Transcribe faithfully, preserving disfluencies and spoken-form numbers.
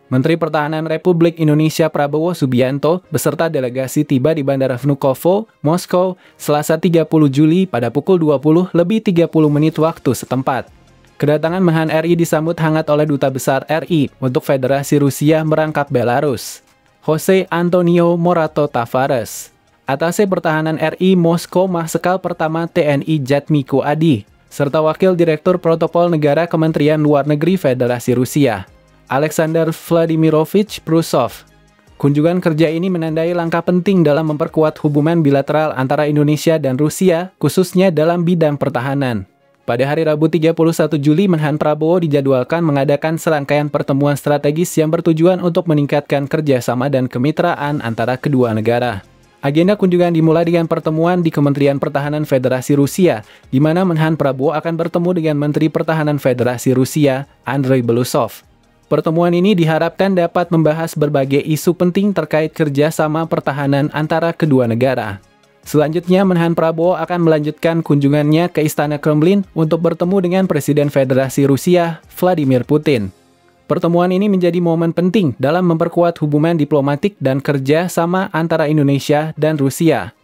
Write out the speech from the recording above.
Menteri Pertahanan Republik Indonesia Prabowo Subianto beserta delegasi tiba di Bandara Vnukovo, Moskow, Selasa tiga puluh Juli pada pukul dua puluh lebih tiga puluh menit waktu setempat. Kedatangan Menhan R I disambut hangat oleh Duta Besar R I untuk Federasi Rusia merangkap Belarus, Jose Antonio Morato Tavares. Atase Pertahanan R I Moskow Marsekal Pertama T N I Jatmiko Adi, serta Wakil Direktur Protokol Negara Kementerian Luar Negeri Federasi Rusia, Alexander Vladimirovich Prusov. Kunjungan kerja ini menandai langkah penting dalam memperkuat hubungan bilateral antara Indonesia dan Rusia, khususnya dalam bidang pertahanan. Pada hari Rabu tiga puluh satu Juli, Menhan Prabowo dijadwalkan mengadakan serangkaian pertemuan strategis yang bertujuan untuk meningkatkan kerjasama dan kemitraan antara kedua negara. Agenda kunjungan dimulai dengan pertemuan di Kementerian Pertahanan Federasi Rusia, di mana Menhan Prabowo akan bertemu dengan Menteri Pertahanan Federasi Rusia, Andrei Belousov. Pertemuan ini diharapkan dapat membahas berbagai isu penting terkait kerjasama pertahanan antara kedua negara. Selanjutnya, Menhan Prabowo akan melanjutkan kunjungannya ke Istana Kremlin untuk bertemu dengan Presiden Federasi Rusia, Vladimir Putin. Pertemuan ini menjadi momen penting dalam memperkuat hubungan diplomatik dan kerja sama antara Indonesia dan Rusia.